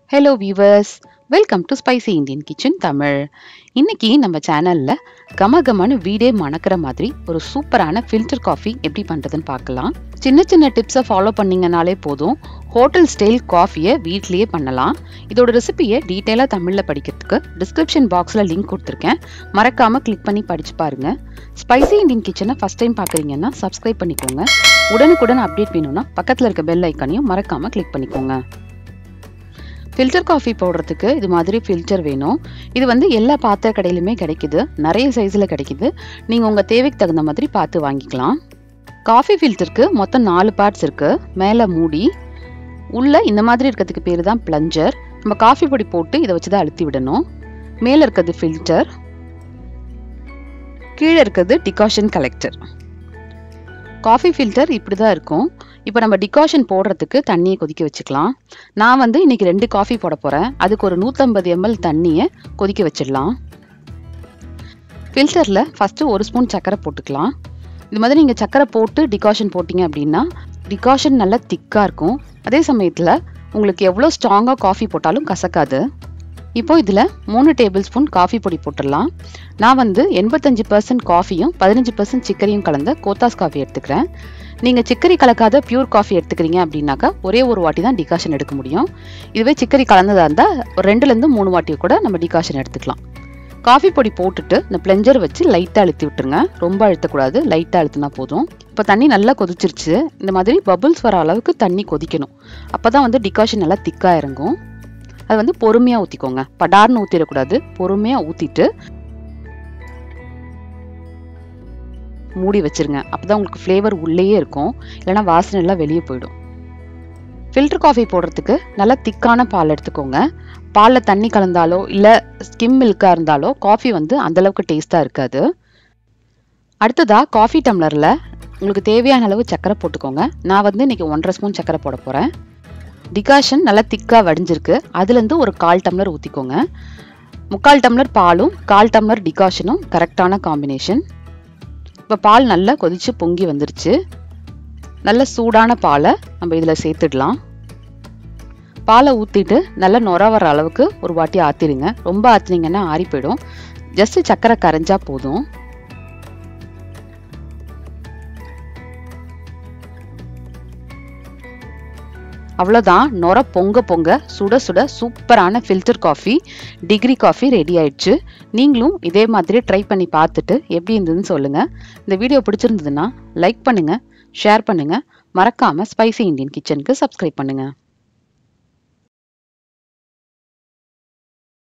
Hello viewers, welcome to Spicy Indian Kitchen Tamil. இன்னைக்கு நம்ம சேனல்ல கமகமான வீடே மணக்கிற மாதிரி ஒரு சூப்பரான ஃபில்டர் காஃபி எப்படி பண்றதுன்னு பார்க்கலாம். சின்ன சின்ன டிப்ஸை ஃபாலோ பண்ணீங்கனாலே போதும், ஹோட்டல் ஸ்டைல் காஃபியை வீட்லயே பண்ணலாம். இதோட ரெசிபியை டீடைலா தமிழ்ல படிக்கிறதுக்கு டிஸ்கிரிப்ஷன் பாக்ஸ்ல லிங்க் கொடுத்துருக்கேன். மறக்காம கிளிக் பண்ணி படிச்சு பாருங்க. ஸ்பைசி இந்தியன் கிச்சனை ஃபர்ஸ்ட் டைம் பார்க்குறீங்கன்னா சப்ஸ்கிரைப் பண்ணிக்கோங்க. உடனுக்குடன் அப்டேட் வேணும்னா பக்கத்துல இருக்க பெல் ஐக்கானையும் மறக்காம கிளிக் பண்ணிக்கோங்க. ஃபில்டர் காஃபி போடுறதுக்கு இது மாதிரி ஃபில்டர் வேணும். இது வந்து எல்லா பாத்திர கடையிலுமே கிடைக்குது, நிறைய சைஸில் கிடைக்குது. நீங்கள் உங்கள் தேவைக்கு தகுந்த மாதிரி பார்த்து வாங்கிக்கலாம். காஃபி ஃபில்டருக்கு மொத்தம் 4 பார்ட்ஸ் இருக்குது. மேலே மூடி, உள்ளே இந்த மாதிரி இருக்கிறதுக்கு பேர் தான் பிளஞ்சர். நம்ம காஃபி பொடி போட்டு இதை வச்சு தான் அழுத்தி விடணும். மேலே இருக்கிறது ஃபில்டர், கீழே இருக்கிறது டிகாஷன் கலெக்டர். காஃபி ஃபில்டர் இப்படி தான் இருக்கும். இப்போ நம்ம டிகாஷன் போடுறதுக்கு தண்ணியை கொதிக்க வச்சுக்கலாம். நான் வந்து இன்னைக்கு 2 காஃபி போட போகிறேன். அதுக்கு ஒரு 150 ml தண்ணியை கொதிக்க வச்சிடலாம். ஃபில்டரில் ஃபஸ்ட்டு 1 ஸ்பூன் சர்க்கரை போட்டுக்கலாம். இது மாதிரி நீங்கள் சர்க்கரை போட்டு டிகாஷன் போட்டிங்க அப்படின்னா டிகாஷன் நல்லா திக்காக இருக்கும். அதே சமயத்தில் உங்களுக்கு எவ்வளோ ஸ்ட்ராங்காக காஃபி போட்டாலும் கசக்காது. இப்போ இதில் 3 டேபிள் ஸ்பூன் காஃபி பொடி போட்டுடலாம். நான் வந்து 85% காஃபியும் 15% சிக்கரியும் கலந்த கோத்தாஸ் காஃபி எடுத்துக்கிறேன். நீங்கள் சிக்கரி கலக்காத பியூர் காஃபி எடுத்துக்கிறீங்க அப்படின்னாக்கா ஒரே ஒரு வாட்டி தான் டிகாஷன் எடுக்க முடியும். இதுவே சிக்கரி கலந்ததாக இருந்தால் ஒரு 2லேருந்து 3 வாட்டி கூட நம்ம டிகாஷன் எடுத்துக்கலாம். காஃபி பொடி போட்டுட்டு இந்த பிளெஞ்சர் வச்சு லைட்டாக அழுத்தி விட்டுருங்க. ரொம்ப அழுத்தக்கூடாது, லைட்டாக அழுத்தினா போதும். இப்போ தண்ணி நல்லா கொதிச்சிருச்சு. இந்த மாதிரி பபுள்ஸ் வர அளவுக்கு தண்ணி கொதிக்கணும். அப்போ தான் வந்து டிகாஷன் நல்லா திக்காக இறங்கும். அது வந்து பொறுமையாக ஊற்றிக்கோங்க, படார்னு ஊற்றிடக்கூடாது. பொறுமையாக ஊற்றிட்டு மூடி வச்சிருங்க. அப்போதான் உங்களுக்கு ஃப்ளேவர் உள்ளேயே இருக்கும், இல்லைனா வாசனை எல்லாம் வெளியே போயிடும். ஃபில்டர் காஃபி போடுறதுக்கு நல்லா திக்கான பால் எடுத்துக்கோங்க. பாலில் தண்ணி கலந்தாலோ இல்லை ஸ்கிம் மில்காக இருந்தாலோ காஃபி வந்து அந்தளவுக்கு டேஸ்ட்டாக இருக்காது. அடுத்ததாக காஃபி டம்ளரில் உங்களுக்கு தேவையான அளவு சர்க்கரை போட்டுக்கோங்க. நான் வந்து இன்றைக்கி 1.5 ஸ்பூன் சர்க்கரை போட போகிறேன். டிகாஷன் நல்லா திக்காக வடிஞ்சிருக்கு. அதுலேருந்து ஒரு 1/4 டம்ளர் ஊற்றிக்கோங்க. 3/4 டம்ளர் பாலும் 1/4 டம்ளர் டிகாஷனும் கரெக்டான காம்பினேஷன். இப்போ பால் நல்லா கொதித்து பொங்கி வந்துருச்சு. நல்ல சூடான பாலை நம்ம இதில் சேர்த்துடலாம். பாலை ஊற்றிட்டு நல்லா நுர வர அளவுக்கு ஒரு வாட்டி ஆற்றிடுங்க. ரொம்ப ஆற்றினீங்கன்னா ஆறி போயிடும். ஜஸ்ட்டு சர்க்கரை கரைஞ்சா போதும். அவ்வளோதான், நுர பொங்க பொங்க சுட சுட சூப்பரான filter coffee, degree coffee ready ஆயிடுச்சு. நீங்களும் இதே மாதிரி ட்ரை பண்ணி பார்த்துட்டு எப்படி இருந்ததுன்னு சொல்லுங்கள். இந்த வீடியோ பிடிச்சிருந்ததுன்னா லைக் பண்ணுங்கள், ஷேர் பண்ணுங்கள். மறக்காமல் ஸ்பைசி இந்தியன் கிச்சனுக்கு சப்ஸ்கிரைப் பண்ணுங்கள்.